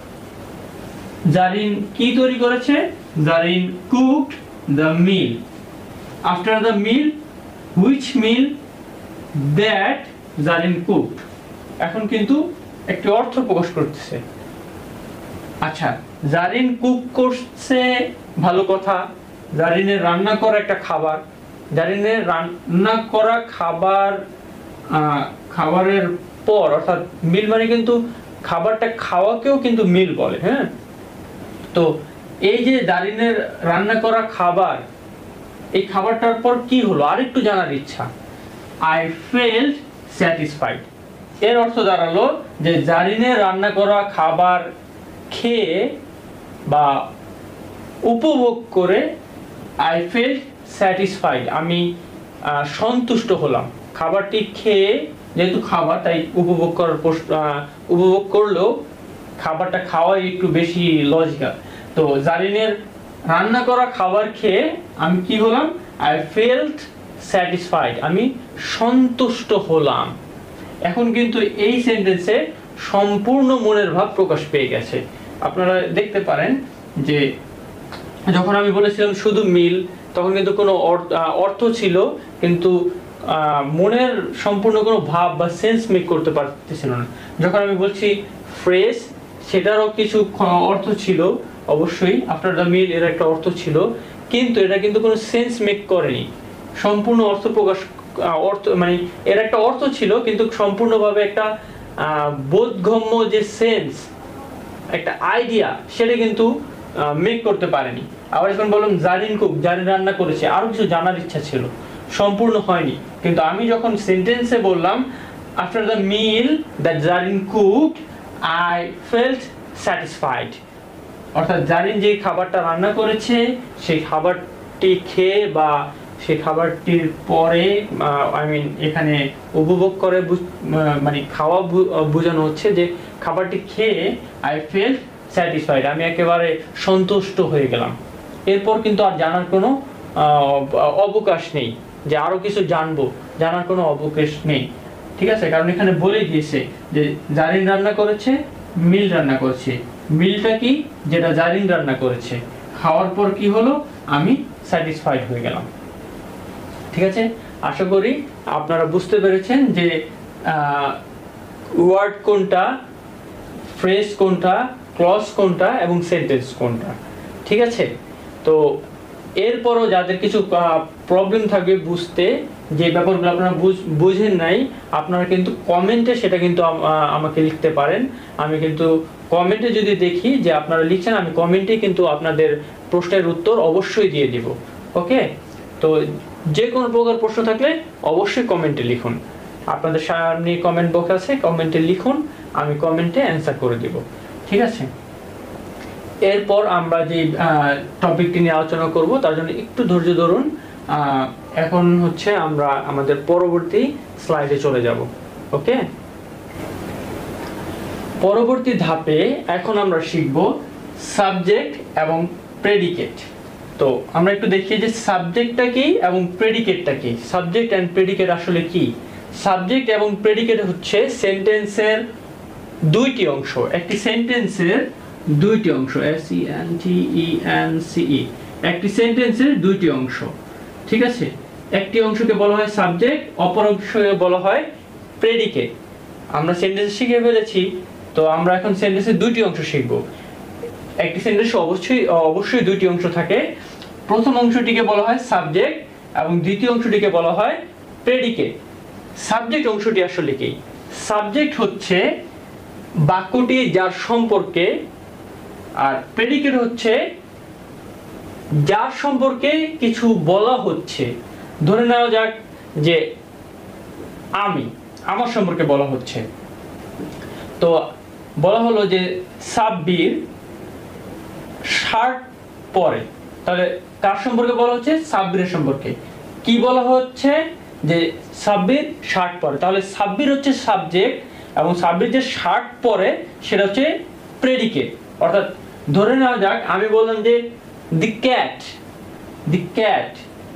জারিন কি তৈরি করেছে? Zarin cooked the meal. After the meal, which meal that Zarin cooked. এখন কিন্তু একটি অর্থ প্রকাশ করতেছে। আচ্ছা, জারিন কুক করছে, ভালো কথা। জারিনের রান্না করা একটা খাবার, জারিনের রান্না করা খাবার, খাবারের পর, অর্থাৎ মিল মানে কিন্তু খাবারটা খাওয়াকেও কিন্তু মিল বলে। হ্যাঁ, তো এই যে জারিনের রান্না করা খাবার, এই খাবারটার পর কি হলো আরেকটু জানার ইচ্ছা। I felt satisfied. এর অর্থ দাঁড়ালো যে জারিনের রান্না করা খাবার খেয়ে বা উপভোগ করে আই ফেল্ট স্যাটিসফাইড, আমি সন্তুষ্ট হলাম। খাবারটি খেয়ে, যেহেতু খাবার তাই উপভোগ করার উপভোগ করলেও খাবারটা খাওয়াই একটু বেশি লজিক্যাল। তো জারিনের রান্না করা খাবার খেয়ে আমি কি হলাম? আই ফেল্ট স্যাটিসফাইড, আমি সন্তুষ্ট হলাম। এখন কিন্তু এই সেন্টেন্সে সম্পূর্ণ মনের ভাব প্রকাশ পেয়ে গেছে। আপনারা দেখতে পারেন যে যখন আমি বলেছিলাম শুধু মিল, তখন কিন্তু কোনো অর্থ ছিল কিন্তু মনের সম্পূর্ণ কোনো ভাব বা সেন্স মেক করতে পারতেছিল না। যখন আমি বলছি ফ্রেশ, সেটারও কিছু অর্থ ছিল অবশ্যই, আফটার দ্য মিল এর একটা অর্থ ছিল, কিন্তু এটা কিন্তু কোনো সেন্স মেক করেনি, সম্পূর্ণ অর্থ প্রকাশ অর্থ মানে এর একটা অর্থ ছিল কিন্তু সম্পূর্ণভাবে একটা বোধগম্য যে সেন্স, একটা আইডিয়া, সেটা কিন্তু মেক করতে পারেনি। আবার যখন বললাম জারিন কুক, জারিন রান্না করেছে, আরো কিছু জানার ইচ্ছা ছিল, সম্পূর্ণ হয়নি। কিন্তু আমি যখন সেন্টেন্সে বললাম after the meal that Zarin cook I felt satisfied, অর্থাৎ জারিন যে খাবারটা রান্না করেছে সেই খাবারটি খেয়ে বা সেই খাবারটির পরে আই মিন এখানে উপভোগ করে মানে খাওয়া বোঝানো হচ্ছে যে খাবারটি খেয়ে আই ফেল্ট স্যাটিসফাইড, আমি একেবারে সন্তুষ্ট হয়ে গেলাম। এরপর কিন্তু আর জানার কোনো অবকাশ নেই, যে আরো কিছু জানবো, জানার কোনো অবকাশ নেই, ঠিক আছে? কারণ এখানে বলে দিয়েছে যে জারিন রান্না করেছে, মিল রান্না করেছে। মিলটা কি? যেটা জারিন রান্না করেছে। খাওয়ার পর কি হলো? আমি স্যাটিসফাইড হয়ে গেলাম। ঠিক আছে, আশা করি আপনারা বুঝতে পেরেছেন যে ওয়ার্ড কোনটা, ফ্রেজ কোনটা, ক্লজ কোনটা এবং সেন্টেন্স কোনটা। ঠিক আছে, তো এরপরও যাদের কিছু প্রবলেম থাকবে বুঝতে, যে ব্যাপারগুলো আপনারা বুঝেন নাই, আপনারা কিন্তু কমেন্টে সেটা কিন্তু আমাকে লিখতে পারেন। আমি কিন্তু কমেন্টে যদি দেখি যে আপনারা লিখছেন, আমি কমেন্টে কিন্তু আপনাদের প্রশ্নের উত্তর অবশ্যই দিয়ে দিব। ওকে, তো যে কোনো প্রকার প্রশ্ন থাকলে অবশ্যই কমেন্টে লিখুন। আপনাদের সামনে কমেন্ট বক্স আছে, কমেন্টে লিখুন, আমি কমেন্টে অ্যান্সার করে দিব। ঠিক আছে, এরপর আমরা যে টপিকটি নিয়ে আলোচনা করব তার জন্য একটু ধৈর্য ধরুন। এখন হচ্ছে আমরা আমাদের পরবর্তী স্লাইডে চলে যাব। ওকে, পরবর্তী ধাপে এখন আমরা শিখব সাবজেক্ট এবং প্রেডিকেট। তো আমরা একটু দেখি যে সাবজেক্টটা কি এবং প্রেডিকেটটা কি। সাবজেক্ট এন্ড প্রেডিকেট আসলে কি? সাবজেক্ট এবং প্রেডিকেট হচ্ছে সেন্টেন্সের দুইটি অংশ। একটি সেন্টেন্সের দুইটি অংশ, S E N T E N C E, একটি সেন্টেন্সের দুইটি অংশ। ঠিক আছে, একটি অংশকে বলা হয় সাবজেক্ট, অপর অংশকে বলা হয় প্রেডিকেট। আমরা সেন্টেন্স শিখে ফেলেছি, তো আমরা এখন সেন্টেন্সের দুইটি অংশ শিখব। একটি সেন্টেন্সে অবশ্যই অবশ্যই দুইটি অংশ থাকে। প্রথম অংশটিকে বলা হয় সাবজেক্ট এবং দ্বিতীয় অংশটিকে বলা হয় প্রেডিকেট। সাবজেক্ট অংশটি আসলে কি? সাবজেক্ট হচ্ছে বাক্যটি যার সম্পর্কে, আর প্রেডিকেট হচ্ছে যার সম্পর্কে কিছু বলা হচ্ছে। ধরে নেওয়া যাক যে আমি, আমার সম্পর্কে বলা হচ্ছে। তো বলা হলো যে সাব্বির শার্ট পরে, তাহলে কার সম্পর্কে বলা হচ্ছে? সাব্বিরের সম্পর্কে। কি বলা হচ্ছে? যে সাব্বির শার্ট পরে, তাহলে সাব্বির হচ্ছে সাবজেক্ট এবং সাব্বির যে শার্ট পরে সেটা হচ্ছে প্রেডিকেট। অর্থাৎ ধরে নেওয়া যাক আমি বললাম যে the cat the cat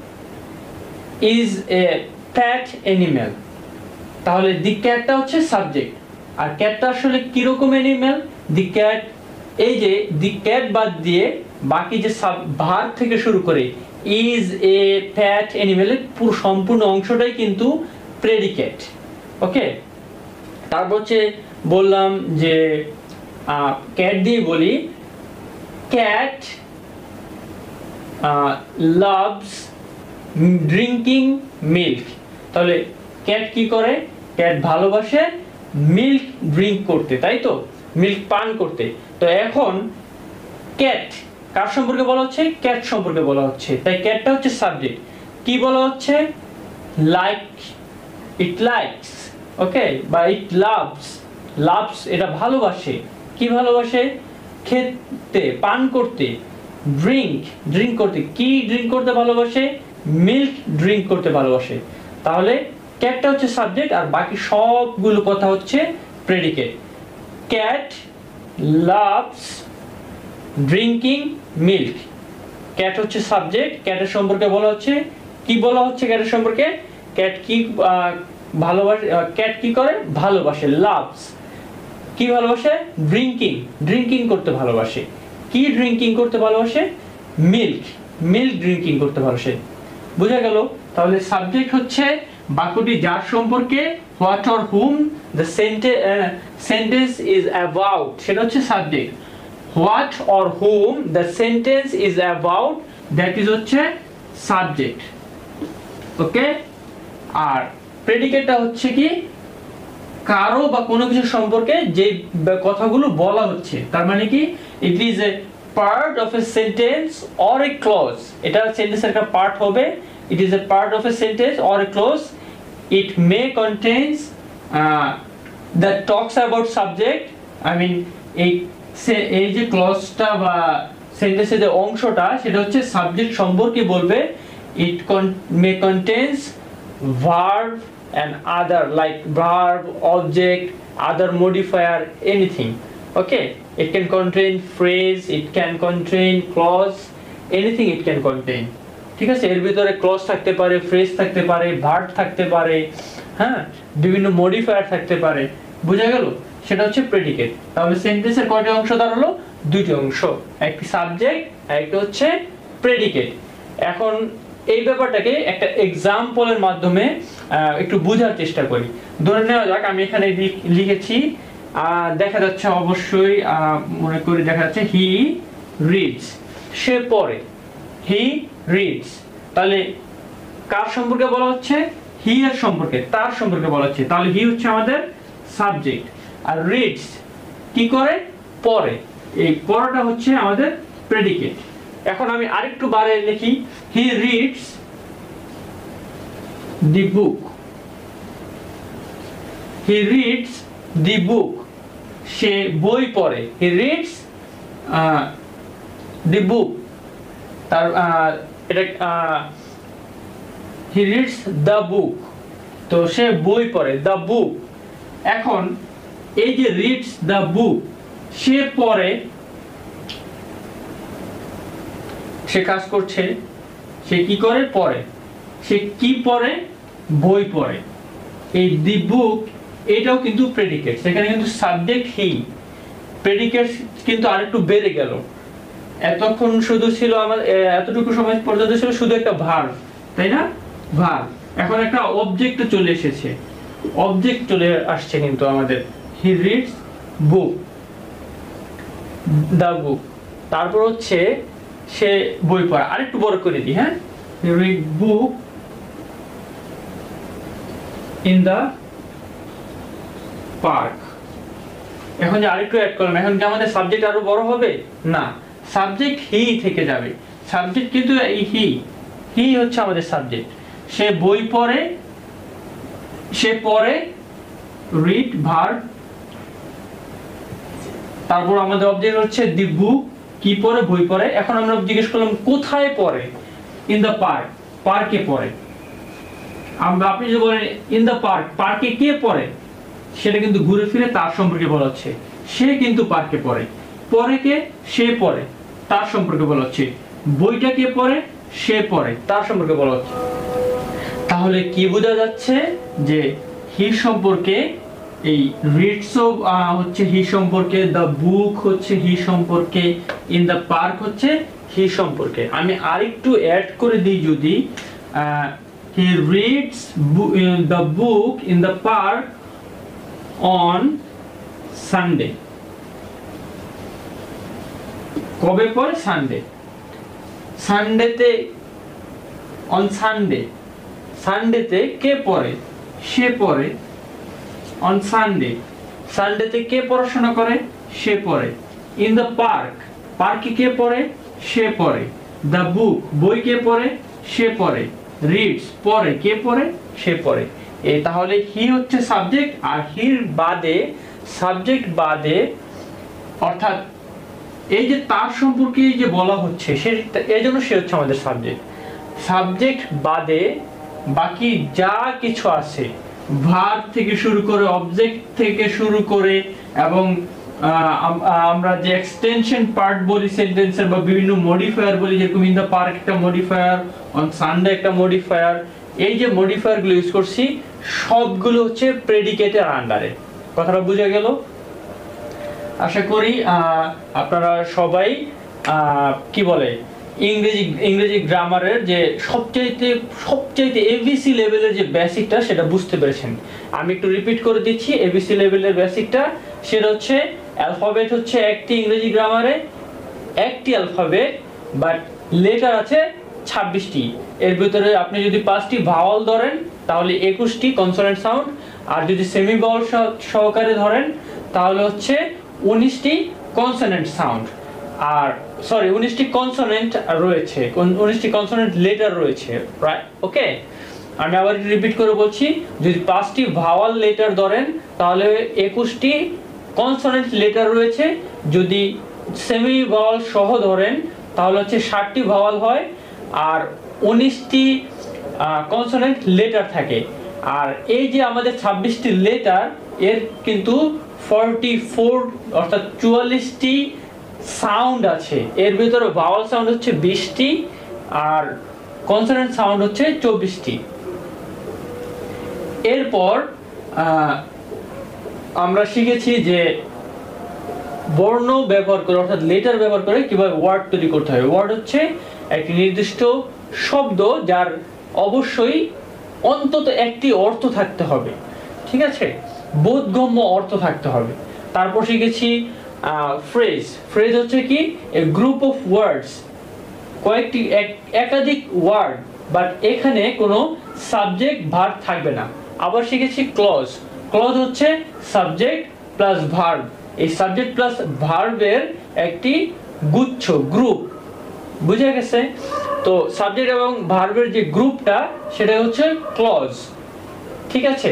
is a pet animal, তাহলে দি ক্যাটটা হচ্ছে সাবজেক্ট। আর ক্যাটটা আসলে কিরকম অ্যানিম্যাল? দি ক্যাট, এই যে দি ক্যাট বাদ দিয়ে বাকি যে ভার্ব থেকে শুরু করে ইজ এ প্যাট অ্যানিম্যালের পুরো সম্পূর্ণ অংশটাই কিন্তু প্রেডিকেট। ওকে, তারপর হচ্ছে বললাম যে ক্যাট দিয়ে বলি ক্যাট লাভস ড্রিঙ্কিং মিল্ক, তাহলে ক্যাট কি করে? ক্যাট ভালোবাসে মিল্ক ড্রিঙ্ক করতে, তাই তো, মিল্ক পান করতে। তো এখন ক্যাট কার সম্পর্কে বলা হচ্ছে? ক্যাট সম্পর্কে বলা হচ্ছে, তাই ক্যাটটা হচ্ছে সাবজেক্ট। কি বলা হচ্ছে? লাইক, ইট লাইকস, ওকে, বা ইট লাভস, লাভস এটা ভালোবাসে। কি ভালোবাসে? খেতে, পান করতে। ড্রিঙ্ক, ড্রিঙ্ক করতে, কি ড্রিঙ্ক করতে ভালোবাসে? মিল্ক ড্রিঙ্ক করতে ভালোবাসে। তাহলে ক্যাটটা হচ্ছে সাবজেক্ট আর বাকি সবগুলো কথা হচ্ছে predicate. Cat loves drinking milk, cat হচ্ছে সাবজেক্ট, ক্যাটের সম্পর্কে বলা হচ্ছে। কি বলা হচ্ছে ক্যাটের সম্পর্কে? ক্যাট কি ভালোবাসে, ক্যাট কি করে? ভালোবাসে, লাভস। কি ভালোবাসে? ড্রিঙ্কিং, ড্রিঙ্কিং করতে ভালোবাসে। কি ড্রিঙ্কিং করতে ভালোবাসে? মিল্ক মিল্ক ড্রিঙ্কিং করতে পারো সে। বুঝা গেল? তাহলে সাবজেক্ট হচ্ছে বাক্যটি যার সম্পর্কে, what or whom the sentence is about, সেটা হচ্ছে subject. What or whom the sentence is about, that is হচ্ছে সাবজেক্ট। ওকে, আর প্রেডিকেটটা হচ্ছে কি কারো বা কোনো কিছু সম্পর্কে যে কথাগুলো বলা হচ্ছে, তার মানে কি it is a part of a sentence or a clause. এটা সেন্টেন্সের একটা পার্ট হবে, it is a part of a sentence or a clause. It may contains that talks about subject, I mean এই এই যে ক্লজটা বা সেন্টেন্সের যে অংশটা সেটা হচ্ছে সাবজেক্ট সম্পর্কে বলবে। It may contains verb and other like verb, object, other modifier, anything. Okay, it can contain phrase, it can contain clause, anything it can contain. ঠিক আছে, এর ভিতরে ক্লজ থাকতে পারে, ফ্রেজ থাকতে পারে, ভার্ব থাকতে পারে, হ্যাঁ, বিভিন্ন মডিফায়ার থাকতে পারে। বুঝা গেল? সেটা হচ্ছে প্রেডিকেট। তাহলে সেন্টেন্সের কয়টি অংশ দাঁড়ালো? দুইটি অংশ, একটি সাবজেক্ট আর একটা হচ্ছে প্রেডিকেট। এখন এই ব্যাপারটাকে একটা এক্সাম্পলের মাধ্যমে একটু বোঝার চেষ্টা করি। ধরে নেওয়া যাক আমি এখানে লিখেছি, দেখা যাচ্ছে অবশ্যই মনে করি দেখা যাচ্ছে হি রিডস, সে পড়ে, হি রিডস। তাহলে কার সম্পর্কে বলা হচ্ছে? হি এর সম্পর্কে, তার সম্পর্কে বলা হচ্ছে। তাহলে হি হচ্ছে আমাদের সাবজেক্ট, আর রিডস কি করে? পড়ে। এই পড়াটা হচ্ছে আমাদের প্রেডিকেট। এখন আমি আরেকটু বাড়িয়ে লিখি, he reads the book, he reads দি বুক, সে বই পড়ে। হি রিডস দি বুক, তার এটা হি রিডস দ্য বুক, তো সে বই পড়ে, দ্য বুক। এখন এই যে রিডস দ্য বুক, সে পড়ে, সে কাজ করছে, সে কি করে? পড়ে। সে কি পড়ে? বই পড়ে। এই দি বুক এটাও কিন্তু প্রেডিকেট, সেখানে কিন্তু সাবজেক্ট হি, প্রেডিকেট কিন্তু আরেকটু বেড়ে গেল। এতক্ষণ শুধু ছিল আমার, এতটুকু সময় পর্যন্ত ছিল শুধু একটা ভার্ব, তাই না? ভার্ব। এখন একটা অবজেক্ট চলে এসেছে, অবজেক্ট চলে আসছে কিন্তু আমাদের, হি রিডস বুক, দা বুক। তারপর হচ্ছে সে বই পড়া। আরেকটু বড় করে দিই, হ্যাঁ, read book in the park. এখন যে আরেকটু অ্যাড করলাম, এখন কি আমাদের সাবজেক্ট আরো বড় হবে? না, সাবজেক্ট হি থেকে যাবে। সাবজেক্ট কিন্তু এই হি, হি হচ্ছে আমাদের সাবজেক্ট। সে বই পড়ে, সে পড়ে, রিড ভার্ব, তারপর আমাদের অবজেক্ট হচ্ছে দি বুক, কি পড়ে? বই পড়ে। এখন আমরা জিজ্ঞেস করলাম কোথায় পড়ে? ইন দা পার্ক, পার্কে পড়ে। আমরা আপনি যদি বলেন ইন দা পার্ক, পার্কে কে পড়ে? সেটা কিন্তু ঘুরে ফিরে তার সম্পর্কে বলা হচ্ছে, সে কিন্তু পার্কে পড়ে। পড়ে কে? সে পড়ে, তার সম্পর্কে বলা হচ্ছে। বইটা কে পড়ে? সে পড়ে, তার সম্পর্কে বলা হচ্ছে। তাহলে কি বোঝা যাচ্ছে? যে হি সম্পর্কে, এই রিডস হচ্ছে হি সম্পর্কে, দ্য বুক হচ্ছে হি সম্পর্কে, ইন দ্য পার্ক হচ্ছে হি সম্পর্কে। আমি আরেকটু অ্যাড করে দিই, যদি he reads the book in the park on Sunday. কবে পড়ে? সানডে। সানডেতে, অন সানডে, সানডেতে কে পড়ে? সে পড়ে। অন সানডে, সানডেতে কে পড়াশোনা করে? সে পড়ে। ইন দ্য পার্ক, পার্কে কে পড়ে? সে পড়ে। দ্য বুক, বই কে পড়ে? সে পড়ে। রিডস, পড়ে, কে পড়ে? সে পড়ে। এই তাহলে হি হচ্ছে সাবজেক্ট, আর হির বাদে, সাবজেক্ট বাদে, অর্থাৎ এই যে তার সম্পর্কে যে বলা হচ্ছে, সে এই জন্য সে হচ্ছে আমাদের সাবজেক্ট। সাবজেক্ট বাদে বাকি যা কিছু আছে, ভার্ব থেকে শুরু করে, অবজেক্ট থেকে শুরু করে, এবং আমরা যে এক্সটেনশন পার্ট বলি সেন্টেন্সের, বা বিভিন্ন মডিফায়ার বলি, যেরকম ইন দ্য পার্ক একটা মডিফায়ার, অন সানডে একটা মডিফায়ার, এই যে মডিফায়ার গুলো ইউজ করছি সবগুলো হচ্ছে প্রেডিকেটের আন্ডারে। কথাটা বুঝা গেল? আশা করি আপনারা সবাই কি বলে ইংরেজি ইংরেজি গ্রামারের যে সবচাইতে সবচাইতে এবিসি লেভেলের যে বেসিকটা সেটা বুঝতে পেরেছেন। আমি একটু রিপিট করে দিচ্ছি। এবিসি লেভেলের বেসিকটা সেটা হচ্ছে অ্যালফাবেট হচ্ছে একটি ইংরেজি গ্রামারে একটি অ্যালফাবেট, বাট লেটার আছে ছাব্বিশটি। এর ভিতরে আপনি যদি পাঁচটি ভাওয়াল ধরেন তাহলে একুশটি কনসোনেন্ট সাউন্ড, আর যদি সেমি ভাওয়াল সহকারে ধরেন তাহলে হচ্ছে উনিশটি কনসোনেন্ট সাউন্ড। আর সরি উনিশটি কনসোনেন্ট রয়েছে, উনিশটি কনসোনেন্ট লেটার রয়েছে, রাইট? ওকে, আমি আবার রিপিট করে বলছি, যদি পাঁচটি ভাওয়াল লেটার ধরেন তাহলে একুশটি কনসোনেন্ট লেটার রয়েছে, যদি সেমি ভাওয়াল সহ ধরেন তাহলে হচ্ছে ষাটটি ভাওয়াল হয় আর উনিশটি কনসোনেন্ট লেটার থাকে। আর এই যে আমাদের ছাব্বিশটি লেটার, এর কিন্তু ফর্টি ফোর অর্থাৎ চুয়াল্লিশটি সাউন্ড আছে। এর ভিতরে ভাওয়াল সাউন্ড হচ্ছে বিশটি আর কনসোনেন্ট সাউন্ড হচ্ছে চব্বিশটি। এরপর আমরা শিখেছি যে বর্ণ ব্যবহার করে অর্থাৎ লেটার ব্যবহার করে কিভাবে ওয়ার্ড তৈরি করতে হয়। ওয়ার্ড হচ্ছে একটি নির্দিষ্ট শব্দ যার অবশ্যই অন্তত একটি অর্থ থাকতে হবে, ঠিক আছে, বোধগম্য অর্থ থাকতে হবে। তারপর শিখেছি ফ্রেজ। ফ্রেজ হচ্ছে কি এ গ্রুপ অফ ওয়ার্ডস, কয়েকটি একাধিক ওয়ার্ড, বাট এখানে কোনো সাবজেক্ট ভার্ব থাকবে না। আবার শিখেছি ক্লজ। ক্লজ হচ্ছে সাবজেক্ট প্লাস ভার্ব, এই সাবজেক্ট প্লাস ভার্বের একটি গুচ্ছ, গ্রুপ, বুঝে গেছে? তো সাবজেক্ট এবং ভার্বের যে গ্রুপটা সেটা হচ্ছে ক্লজ, ঠিক আছে।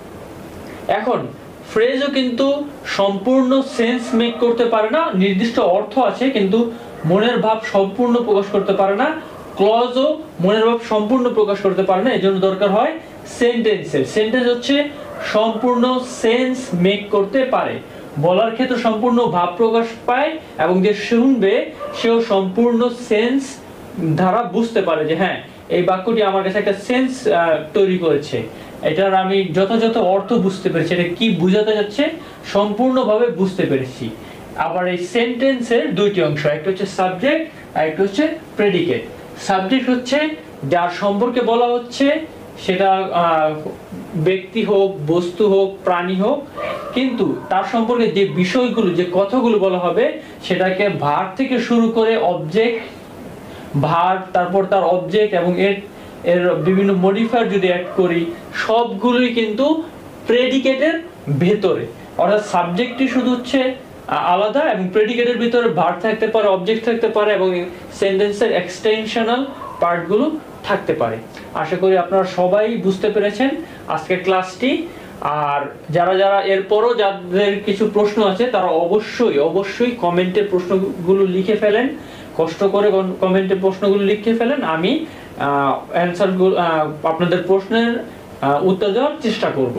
এখন ফ্রেজও কিন্তু সম্পূর্ণ সেন্স মেক করতে পারে না, নির্দিষ্ট অর্থ আছে কিন্তু মনের ভাব সম্পূর্ণ প্রকাশ করতে পারে না। ক্লজও মনের ভাব সম্পূর্ণ প্রকাশ করতে পারে না, এজন্য দরকার হয় সেন্টেন্সের। সেন্টেন্স হচ্ছে সম্পূর্ণ সেন্স মেক করতে পারে, বলার ক্ষেত্রে সম্পূর্ণ ভাব প্রকাশ পায় এবং যে শুনবে সেও সম্পূর্ণ সেন্স ধারা বুঝতে পারে যে হ্যাঁ এই বাক্যটি আমার কাছে একটা সেন্স তৈরি করেছে, এটার আমি যথাযথ অর্থ বুঝতে পেরেছি, এটা কি বোঝাতে যাচ্ছে সম্পূর্ণভাবে বুঝতে পেরেছি। আবার এই সেন্টেন্সের দুইটি অংশ, একটা হচ্ছে সাবজেক্ট আর একটা হচ্ছে প্রেডিকেট। সাবজেক্ট হচ্ছে যার সম্পর্কে বলা হচ্ছে, সেটা ব্যক্তি হোক, বস্তু হোক, প্রাণী হোক, কিন্তু তার সম্পর্কে যে বিষয়গুলো, যে কথাগুলো বলা হবে সেটাকে ভার্ব থেকে শুরু করে অবজেক্ট, ভার্ব, তারপর তার অবজেক্ট এবং এর এর বিভিন্ন মডিফায়ার যদি অ্যাড করি সবগুলোই কিন্তু প্রেডিকেটের ভেতরে। অর্থাৎ সাবজেক্টটি শুধু হচ্ছে আলাদা এবং প্রেডিকেটের ভিতরে ভার্ব থাকতে পারে, অবজেক্ট থাকতে পারে এবং সেন্টেন্সের এক্সটেনশনাল পার্টগুলো থাকতে পারে। আশা করি আপনারা সবাই বুঝতে পেরেছেন আজকের ক্লাসটি। আর যারা যারা এরপরও যাদের কিছু প্রশ্ন আছে তারা অবশ্যই অবশ্যই কমেন্টে প্রশ্নগুলো লিখে ফেলেন, কষ্ট করে কমেন্টে প্রশ্নগুলো লিখে ফেলেন, আমি অ্যানসারগুলো আপনাদের প্রশ্নের উত্তর দেওয়ার চেষ্টা করব।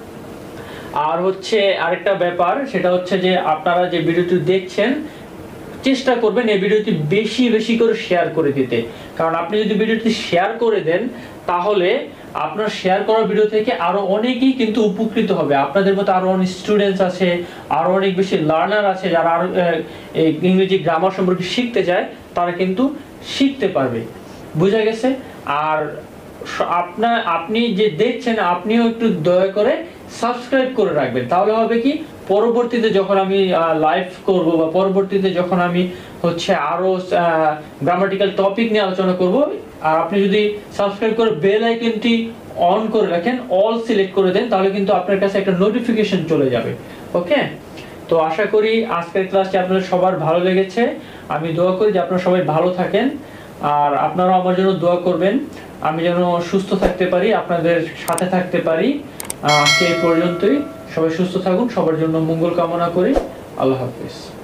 আর হচ্ছে আরেকটা ব্যাপার, সেটা হচ্ছে যে আপনারা যে ভিডিওটি দেখছেন চেষ্টা করবেন এই ভিডিওটি বেশি বেশি করে শেয়ার করে দিতে, কারণ আপনি যদি ভিডিওটি শেয়ার করে দেন তাহলে আপনার শেয়ার করা ভিডিও থেকে আরো অনেকেই কিন্তু উপকৃত হবে। আপনাদের মতো আরো অনেক স্টুডেন্টস আছে, আরো অনেক বেশি লার্নার আছে যারা আরো ইংরেজি গ্রামার সম্পর্কে শিখতে চায়, তারা কিন্তু শিখতে পারবে, বুঝা গেছে? আর আপনার আপনি যে দেখছেন আপনিও একটু দয়া করে সাবস্ক্রাইব করে রাখবেন, তাহলে হবে কি পরবর্তীতে যখন আমি লাইভ করব বা পরবর্তীতে যখন আমি হচ্ছে আরো গ্রামাটিক্যাল টপিক নিয়ে আলোচনা করব, আর আপনি যদি সাবস্ক্রাইব করে বেল আইকনটি অন করে রাখেন, অল সিলেক্ট করে দেন, তাহলে কিন্তু আপনার কাছে একটা নোটিফিকেশন চলে যাবে। ওকে, তো আশা করি আজকের ক্লাসটি আপনাদের সবার ভালো লেগেছে। আমি দোয়া করি যে আপনারা সবাই ভালো থাকেন আর আপনারাও আমার জন্য দোয়া করবেন, আমি যেন সুস্থ থাকতে পারি, আপনাদের সাথে থাকতে পারি। আজকে এই পর্যন্তই, সবাই সুস্থ থাকুন, সবার জন্য মঙ্গল কামনা করি। আল্লাহ হাফেজ।